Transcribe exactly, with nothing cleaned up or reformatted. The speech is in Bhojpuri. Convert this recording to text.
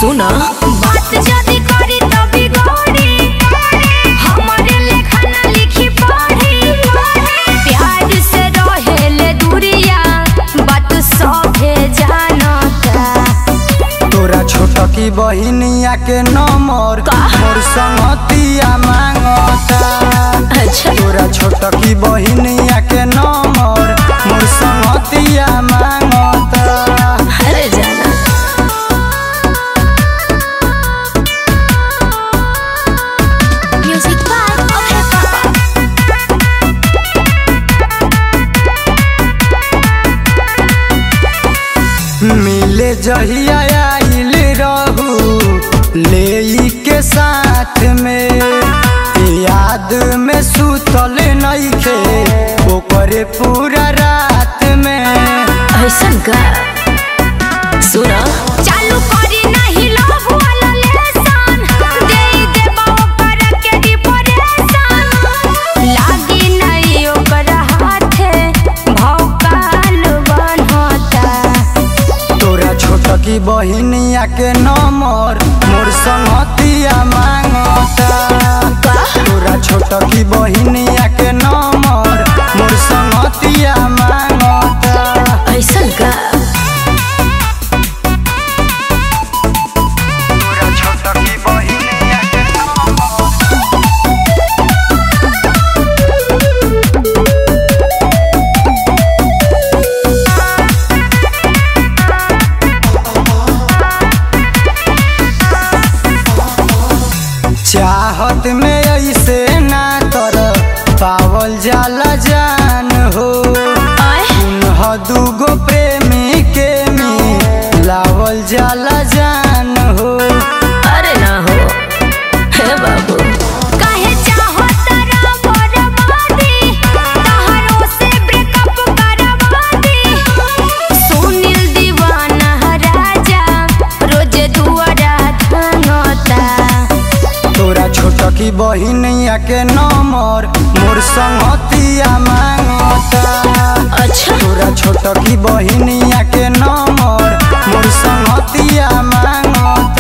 सुना बात जदी करी तभी गोरी हमारे लेखा ना लिखी पढ़ी प्यार से रहेले दूरिया बात सभे जानता। तोरा छोटा की बहिनिया के नंबर मोर संगतिया मांगता। अच्छा तोरा छोटा की बहिनिया के नंबर मोर संगतिया मांगता। अरे जाना म्यूजिक बाय अभय पापा। मिले जहिया आइल रहू ले के साथ में याद में सुतल नइखे ओकरे पूरा रात में। ऐसन का सुना चालू करी नहीं लव वाला लेसन दे देबा ओकर के डिप्रेशन लागी नहीं ओकर हाथे भौकाल बनता। तोरा छोटा की बहिनिया के नंबर मोर संगतिया मांगता। तोरा छोटा की बहिनिया के नंबर मोर संगतिया मांगता। ऐसन का तोरा छोटा की बहिनिया के चाहत में ऐसे ना कर पावल जाला जान हो। दूगो प्रेमी के मिलावल जाला जान हो। अरे ना हो हे बाबू काहे चाहत रा बर्बादी तहरो से ब्रेकअप करवादी सुनील दीवाना राजा रोज दुआरा धंगता। तोरा छोटा की बहिनिया के नंबर मोर संगतिया मांगता। अच्छा तोरा छोटा की बहिनिया के नंबर मोर संगतिया मांगता।